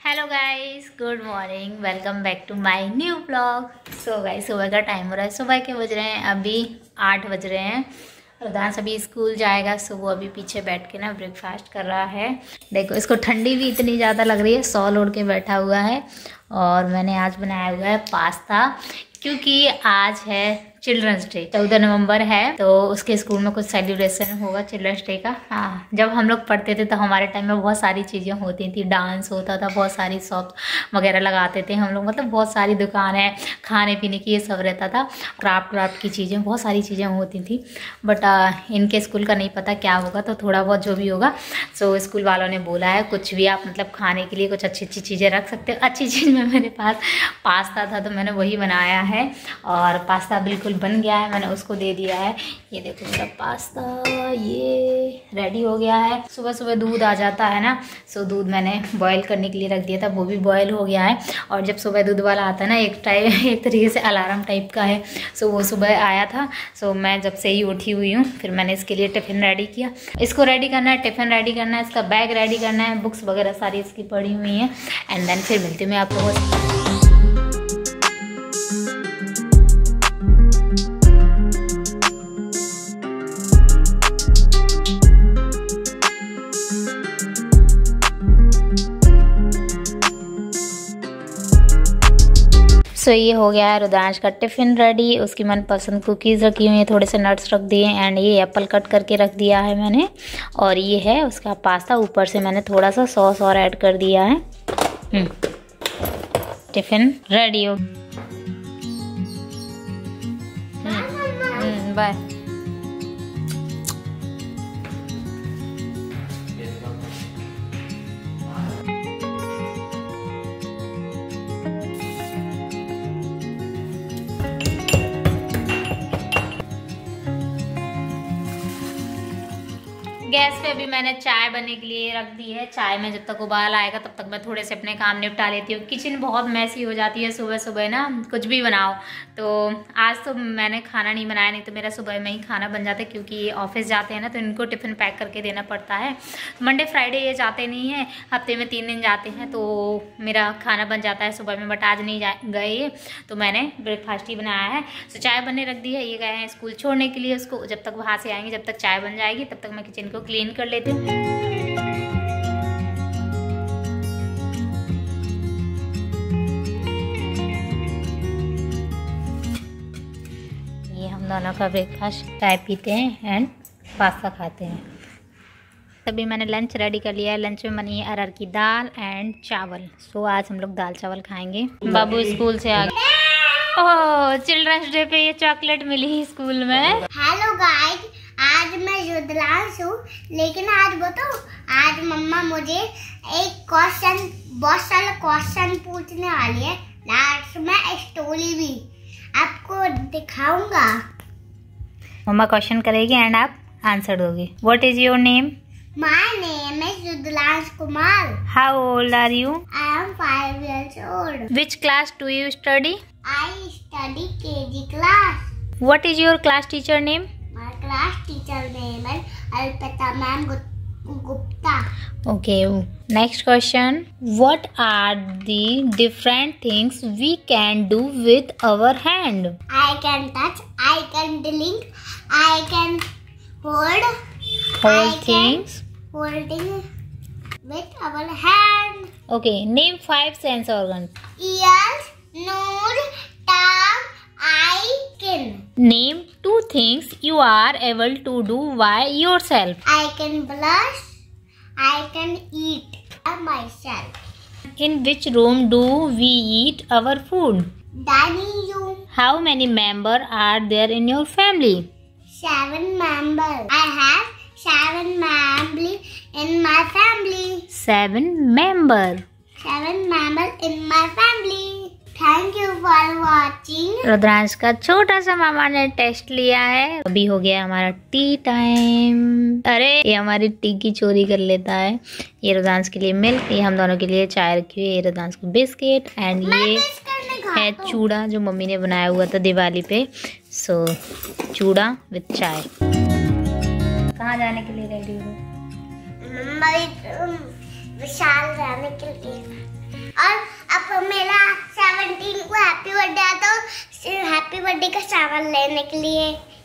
Hello guys, good morning, welcome back to my new blog. So guys, सुबह का time हो रहा है। सुबह के बज रहे हैं अभी 8 बज रहे हैं। रुदांश अभी स्कूल जाएगा, सो वो अभी पीछे बैठ के ना ब्रेकफास्ट कर रहा है। देखो, इसको ठंडी भी इतनी ज़्यादा लग रही है, शॉल ओढ़ के बैठा हुआ है। और मैंने आज बनाया हुआ है पास्ता, क्योंकि आज है चिल्ड्रंस डे। 14 नवंबर है, तो उसके स्कूल में कुछ सेलिब्रेशन होगा चिल्ड्रंस डे का। हाँ, जब हम लोग पढ़ते थे तो हमारे टाइम में बहुत सारी चीज़ें होती थी, डांस होता था, बहुत सारी शॉप वगैरह लगाते थे हम लोग, मतलब बहुत सारी दुकानें, खाने पीने की ये सब रहता था, क्राफ्ट की चीज़ें, बहुत सारी चीज़ें होती थी। बट इनके स्कूल का नहीं पता क्या होगा, तो थोड़ा बहुत जो भी होगा सो स्कूल वालों ने बोला है कुछ भी आप मतलब खाने के लिए कुछ अच्छी अच्छी चीज़ें रख सकते हो। अच्छी चीज़ में मेरे पास पास्ता था, तो मैंने वही बनाया है और पास्ता बिल्कुल बन गया है। मैंने उसको दे दिया है। ये देखो मेरा पास्ता ये रेडी हो गया है। सुबह सुबह दूध आ जाता है ना, सो दूध मैंने बॉईल करने के लिए रख दिया था, वो भी बॉईल हो गया है। और जब सुबह दूध वाला आता है ना, एक तरीके से अलार्म टाइप का है, सो वो सुबह आया था। सो मैं जब से ही उठी हुई हूँ, फिर मैंने इसके लिए टिफ़िन रेडी किया। इसको रेडी करना है, टिफ़िन रेडी करना है, इसका बैग रेडी करना है, बुक्स वगैरह सारी इसकी पड़ी हुई हैं। एंड देन फिर मिलती हूँ मैं आप लोगों से। सो ये हो गया है रुद्रांश का टिफ़िन रेडी। उसकी मनपसंद कुकीज़ रखी हुई हैं, थोड़े से नट्स रख दिए एंड ये एप्पल कट करके रख दिया है मैंने। और ये है उसका पास्ता, ऊपर से मैंने थोड़ा सा सॉस और ऐड कर दिया है। टिफ़िन रेडी हो। बाय। गैस पे अभी मैंने चाय बनने के लिए रख दी है। चाय में जब तक उबाल आएगा तब तक मैं थोड़े से अपने काम निपटा लेती हूँ। किचन बहुत मैसी हो जाती है सुबह सुबह ना, कुछ भी बनाओ। तो आज तो मैंने खाना नहीं बनाया, नहीं तो मेरा सुबह में ही खाना बन जाता है, क्योंकि ये ऑफिस जाते हैं ना, तो इनको टिफ़िन पैक करके देना पड़ता है। मंडे फ्राइडे ये जाते नहीं हैं, हफ्ते में 3 दिन जाते हैं, तो मेरा खाना बन जाता है सुबह में। बट आज नहीं गए, तो मैंने ब्रेकफास्ट ही बनाया है। तो चाय बनने रख दी है। ये गए हैं स्कूल छोड़ने के लिए उसको। जब तक वहाँ से आएंगे, जब तक चाय बन जाएगी, तब तक मैं किचन को क्लीन कर लेती हूँ। ये हम दोनों का ब्रेकफास्ट, चाय पीते हैं एंड पास्ता खाते हैं। तभी मैंने लंच रेडी कर लिया है। लंच में बनी है अरहर की दाल एंड चावल। सो आज हम लोग दाल चावल खाएंगे। बाबू स्कूल से आ गए। ओह, चिल्ड्रंस डे पे ये चॉकलेट मिली स्कूल में। हेलो गाइस, आज मैं रुद्रांश हूँ, लेकिन आज बताओ, आज मम्मा मुझे एक क्वेश्चन, बहुत सारा क्वेश्चन पूछने वाली है। लास्ट में स्टोरी भी आपको दिखाऊंगा। मम्मा क्वेश्चन करेगी एंड आप आंसर दोगे। What is your name? My name is Rudransh Kumar. How old are you? I am 5 years old. Which class do you study? I study KG class. What is your class teacher name? My class teacher name is Alpita Ma'am Gupta. Okay, next question. What are the different things we can do with our hand? I can touch, I can delete, I can hold Things. holding with our hand. Okay, name 5 sense organs. Ears, nose, tongue, eye, skin. Name 2 things you are able to do by yourself. I can blush, I can eat by myself. In which room do we eat our food? Dining room. How many members are there in your family? 7 members. I have 7 members in my family. 7 members. 7 members in my family. Thank you for watching. Rudransh का छोटा सा मामा ने test लिया है। अभी हो गया हमारा टी टाइम। अरे ये हमारी टी की चोरी कर लेता है। ये रुद्रांश के लिए मिल्क, ये हम दोनों के लिए चाय रखी हुई है, ये रुद्रांश को बिस्किट एंड ये है चूड़ा जो मम्मी ने बनाया हुआ था दिवाली पे। सो चूड़ा विद चाय। कहाँ जाने के लिए रेडी हो? विशाल जाने के लिए। और अब मेरा 17 को हैप्पी बर्थडे आता तो हैप्पी बर्थडे का सामान लेने के लिए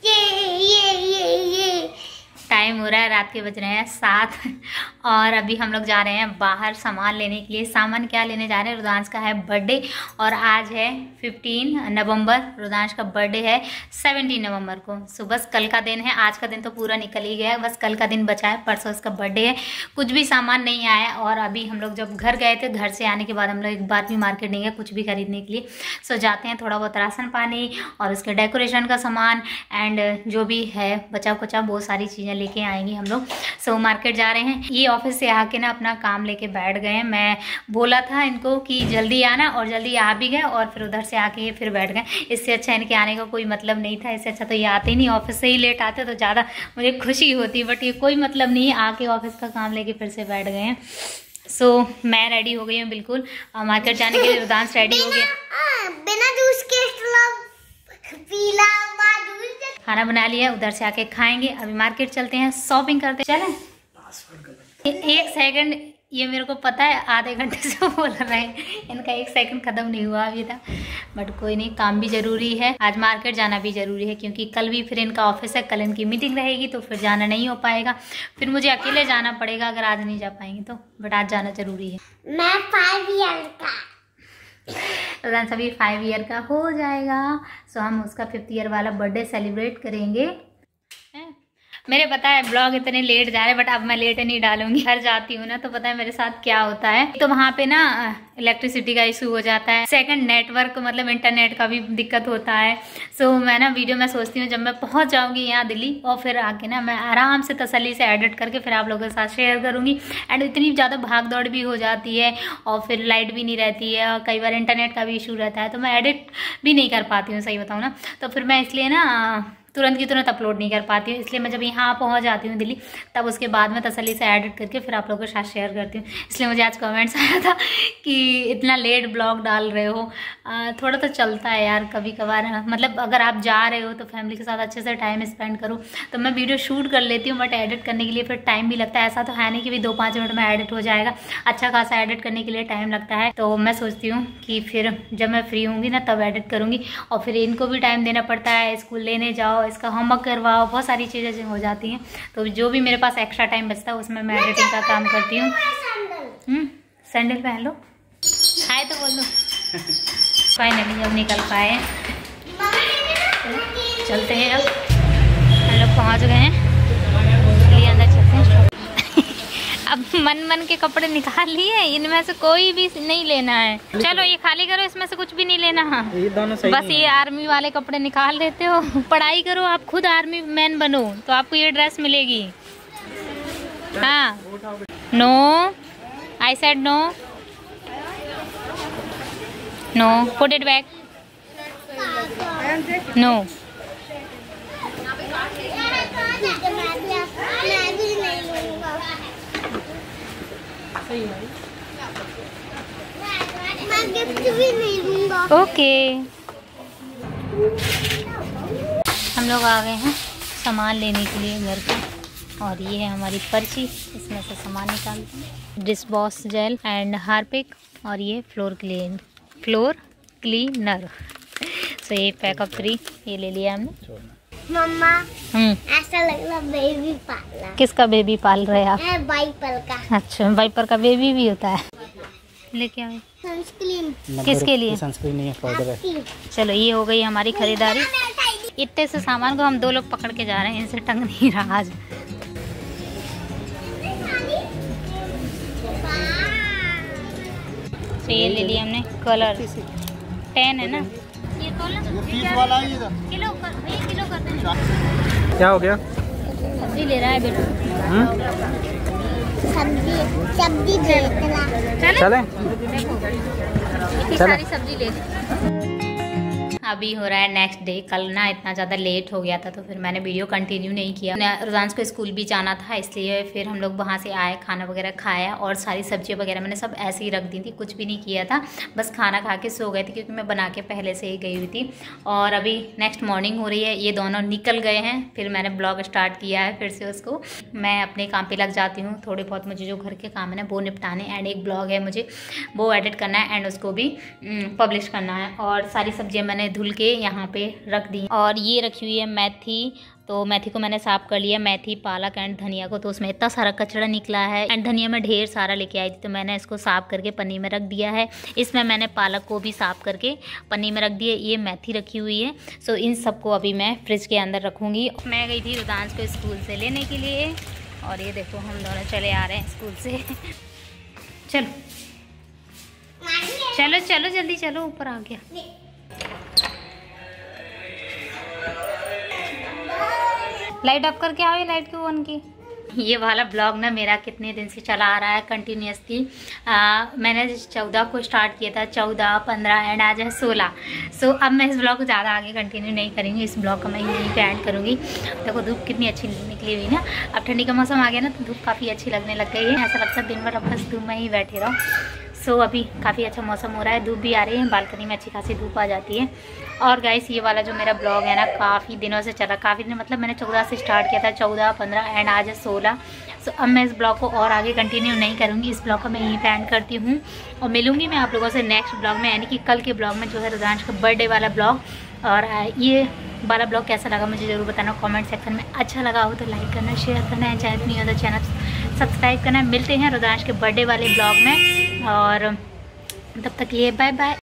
ये टाइम हो रहा है, रात के बज रहे हैं 7 और अभी हम लोग जा रहे हैं बाहर सामान लेने के लिए। सामान क्या लेने जा रहे हैं? रुदांश का है बर्थडे और आज है 15 नवंबर। रुदांश का बर्थडे है 17 नवंबर को। सो बस कल का दिन है, आज का दिन तो पूरा निकल ही गया है, बस कल का दिन बचा है, परसों उसका बर्थडे है। कुछ भी सामान नहीं आया और अभी हम लोग जब घर गए थे, घर से आने के बाद हम लोग एक बार भी मार्केट नहीं गए कुछ भी खरीदने के लिए। सो जाते हैं थोड़ा बहुत राशन पानी और उसके डेकोरेशन का सामान एंड जो भी है बचा कुचा बहुत सारी चीज़ें लेके आएंगे हम लोग। सो मार्केट जा रहे हैं। ये ऑफिस से आके ना अपना काम लेके बैठ गए हैं। मैं बोला था इनको कि जल्दी आना और जल्दी आ भी गए और फिर उधर से आके फिर बैठ गए। इससे अच्छा इनके आने का कोई मतलब नहीं था, इससे अच्छा तो ये आते ही नहीं, ऑफिस से ही लेट आते तो ज़्यादा मुझे खुशी होती, बट ये कोई मतलब नहीं है, आके ऑफिस का काम लेके फिर से बैठ गए हैं। सो मैं रेडी हो गई हूँ बिल्कुल मार्केट जाने के लिए। रुदांश रेडी हो गया, बिना जूस के पीला खाना बना लिया, उधर से आके खाएंगे। अभी मार्केट चलते हैं, शॉपिंग करते हैं। चलें? 1 सेकंड, ये मेरे को पता है आधे घंटे से बोल रहे हैं, इनका 1 सेकंड खत्म नहीं हुआ अभी तक, बट कोई नहीं, काम भी ज़रूरी है, आज मार्केट जाना भी ज़रूरी है क्योंकि कल भी फिर इनका ऑफिस है, कल इनकी मीटिंग रहेगी तो फिर जाना नहीं हो पाएगा, फिर मुझे अकेले जाना पड़ेगा अगर आज नहीं जा पाएंगे तो, बट आज जाना ज़रूरी है। मैं 5 ईयर का रुदांश अभी 5 ईयर का हो जाएगा। सो हम उसका 5th ईयर वाला बर्थडे सेलिब्रेट करेंगे। मेरे पता है ब्लॉग इतने लेट जा रहे हैं, बट अब मैं लेट नहीं डालूंगी। घर जाती हूँ ना तो पता है मेरे साथ क्या होता है, तो वहाँ पे ना इलेक्ट्रिसिटी का इशू हो जाता है, सेकंड नेटवर्क मतलब इंटरनेट का भी दिक्कत होता है। सो मैं ना वीडियो में सोचती हूँ जब मैं पहुँच जाऊँगी यहाँ दिल्ली और फिर आके ना मैं आराम से तसल्ली से एडिट करके फिर आप लोगों के साथ शेयर करूँगी। एंड इतनी ज़्यादा भाग दौड़ भी हो जाती है और फिर लाइट भी नहीं रहती है और कई बार इंटरनेट का भी इशू रहता है, तो मैं एडिट भी नहीं कर पाती हूँ, सही बताऊँ ना। तो फिर मैं इसलिए ना तुरंत की तुरंत अपलोड नहीं कर पाती हूँ, इसलिए मैं जब यहाँ पहुँच जाती हूँ दिल्ली तब उसके बाद में तसल्ली से एडिट करके फिर आप लोगों के साथ शेयर करती हूँ। इसलिए मुझे आज कमेंट्स आया था कि इतना लेट ब्लॉग डाल रहे हो। थोड़ा तो चलता है यार कभी कभार, मतलब अगर आप जा रहे हो तो फैमिली के साथ अच्छे से टाइम स्पेंड करो। तो मैं वीडियो शूट कर लेती हूँ बट एडिट करने के लिए फिर टाइम भी लगता है, ऐसा तो है नहीं कि भी 2-5 मिनट में एडिट हो जाएगा, अच्छा खासा एडिट करने के लिए टाइम लगता है। तो मैं सोचती हूँ कि फिर जब मैं फ्री होंगी ना तब एडिट करूँगी और फिर इनको भी टाइम देना पड़ता है, स्कूल लेने जाओ, इसका होमवर्क करवाओ, बहुत सारी चीज़ें हो जाती हैं। तो जो भी मेरे पास एक्स्ट्रा टाइम बचता है उसमें मैं एडिटिंग का काम करती हूँ। सैंडल पहन लो, हाय तो बोल दो। फाइनली अब निकल पाए, चलते हैं। अब हम लोग पहुँच गए हैं, चलिए अंदर चलते हैं। अब मन के कपड़े निकाल लिए, इनमें से कोई भी नहीं लेना है। चलो ये खाली करो, इसमें से कुछ भी नहीं लेना। हाँ ये दोनों सही बस ये आर्मी वाले कपड़े निकाल देते हो। पढ़ाई करो, आप खुद आर्मी मैन बनो तो आपको ये ड्रेस मिलेगी। हाँ no, I said no, no, put it back, no. मैं गिफ्ट भी नहीं दूंगा। ओके हम लोग आ गए हैं सामान लेने के लिए घर का, और ये है हमारी पर्ची, इसमें से सामान निकालते हैं। Dish wash gel and Harpic और ये फ्लोर क्लीनर। सो ये पैक ऑफ 3 ये ले लिया हमने। मम्मा ऐसा लग रहा बेबी पाल रहा। किसका बेबी पाल रहे हैं आप? वाइपर का। अच्छा वाइपर का बेबी भी होता है। लेके आए सनस्क्रीन। किसके लिए? सनस्क्रीन नहीं है, पाउडर है। चलो ये हो गई हमारी खरीदारी। इतने से सामान को हम 2 लोग पकड़ के जा रहे हैं, इनसे टंग नहीं रहा आज। तो ये ले लिया हमने, कलर 10 है ना ये वाला किलो कर देना। क्या हो गया? सब्जी ले रहा है बेटा। सब्जी चले इतनी सारी सब्जी ले ली। अभी हो रहा है नेक्स्ट डे। कल ना इतना ज़्यादा लेट हो गया था तो फिर मैंने वीडियो कंटिन्यू नहीं किया। रुदांश को स्कूल भी जाना था इसलिए फिर हम लोग वहाँ से आए, खाना वगैरह खाया और सारी सब्जियाँ वगैरह मैंने सब ऐसे ही रख दी थी, कुछ भी नहीं किया था, बस खाना खा के सो गए थे क्योंकि मैं बना के पहले से ही गई हुई थी। और अभी नेक्स्ट मॉर्निंग हो रही है, ये दोनों निकल गए हैं, फिर मैंने ब्लॉग स्टार्ट किया है फिर से उसको। मैं अपने काम पे लग जाती हूँ, थोड़े बहुत मुझे जो घर के काम है ना वो निपटाने, एंड एक ब्लॉग है मुझे वो एडिट करना है एंड उसको भी पब्लिश करना है। और सारी सब्जियां मैंने धुल के यहाँ पे रख दी। और ये रखी हुई है मेथी, तो मेथी को मैंने साफ़ कर लिया, मेथी पालक एंड धनिया को, तो उसमें इतना सारा कचरा निकला है एंड धनिया में ढेर सारा लेके आई थी तो मैंने इसको साफ़ करके पन्नी में रख दिया है। इसमें मैंने पालक को भी साफ़ करके पन्नी में रख दिया। ये मेथी रखी हुई है, सो इन सबको अभी मैं फ्रिज के अंदर रखूँगी। मैं गई थी रुदांश को स्कूल से लेने के लिए और ये देखो हम दोनों चले आ रहे हैं स्कूल से। चलो चलो चलो जल्दी चलो, ऊपर आ गया। लाइट ऑफ करके आओ, ये लाइट क्यों ऑन की? ये वाला ब्लॉग ना मेरा कितने दिन से चला आ रहा है कंटिन्यूसली। मैंने 14 को स्टार्ट किया था, 14, 15 एंड आज है 16। सो अब मैं इस ब्लॉग को ज़्यादा आगे कंटिन्यू नहीं करूँगी, इस ब्लॉग का मैं यहीं पे एंड करूँगी। देखो धूप कितनी अच्छी निकली हुई ना, अब ठंडी का मौसम आ गया ना तो धूप काफ़ी अच्छी लगने लग गई है। ऐसा लगता है दिन भर अब बस धूप में ही बैठे रहो। सो अभी काफ़ी अच्छा मौसम हो रहा है, धूप भी आ रही है, बालकनी में अच्छी खासी धूप आ जाती है। और गाइस ये वाला जो मेरा ब्लॉग है ना काफ़ी दिनों से चला, काफ़ी दिन मतलब मैंने 14 से स्टार्ट किया था, 14, 15 एंड आज है 16। सो अब मैं इस ब्लॉग को और आगे कंटिन्यू नहीं करूँगी, इस ब्लॉग को मैं यहीं पे एंड करती हूँ और मिलूँगी मैं आप लोगों से नेक्स्ट ब्लॉग में, यानी कि कल के ब्लॉग में जो है रुदांश का बर्थडे वाला ब्लॉग। और ये वाला ब्लॉग कैसा लगा मुझे ज़रूर बताना कमेंट सेक्शन में। अच्छा लगा हो तो लाइक करना, शेयर करना है, चैनल नहीं हो तो चैनल सब्सक्राइब करना। मिलते हैं रुदांश के बर्थडे वाले ब्लॉग में और तब तक ये बाय बाय।